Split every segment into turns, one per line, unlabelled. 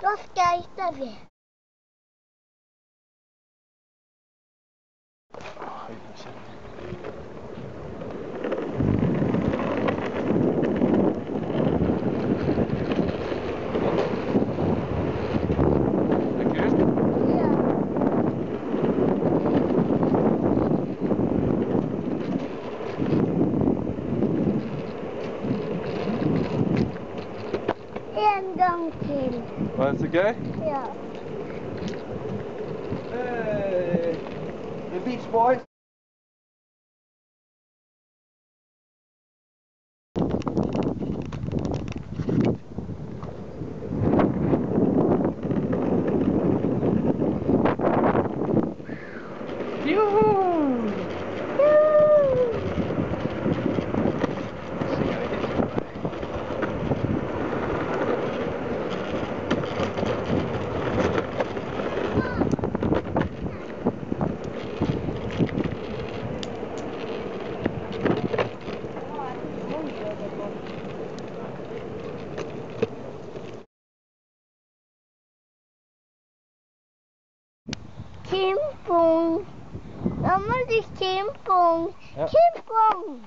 Da skøyter vi. En gang til.
Var det så gøy?
Ja.
Hey, the Beach Boys.
Kimpong. Nå må du kimpong.
Ja.
Kimpong.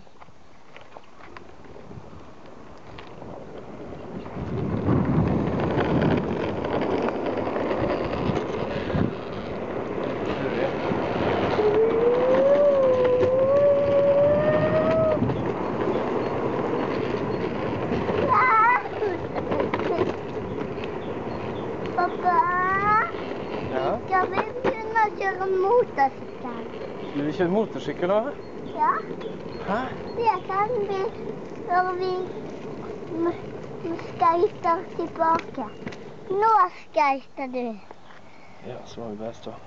Pappa,
Ja.
skal vi begynne å kjøre motorsykkel?
Skulle vi kjøre motorsykkel da?
Ja,
Hæ?
det kan vi når vi skøyter tilbake. Nå skøyter du.
Ja, så var vi best da.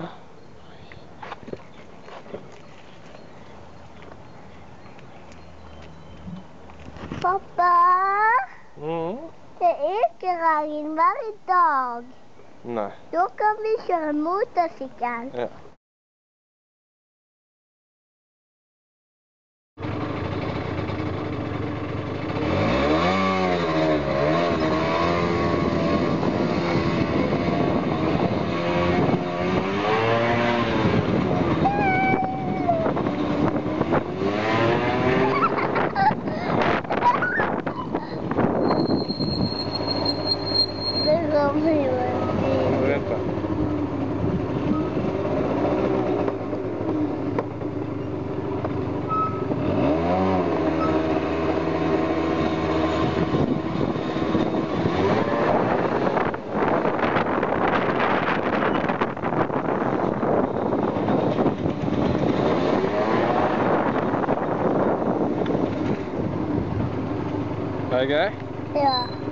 Pappa, det er ikke regnvær i dag.
Nei.
Da kan vi kjøre motorsykkel.
Ja.
Det rammer jo en bil.
Vent da. Er det gøy?
Ja.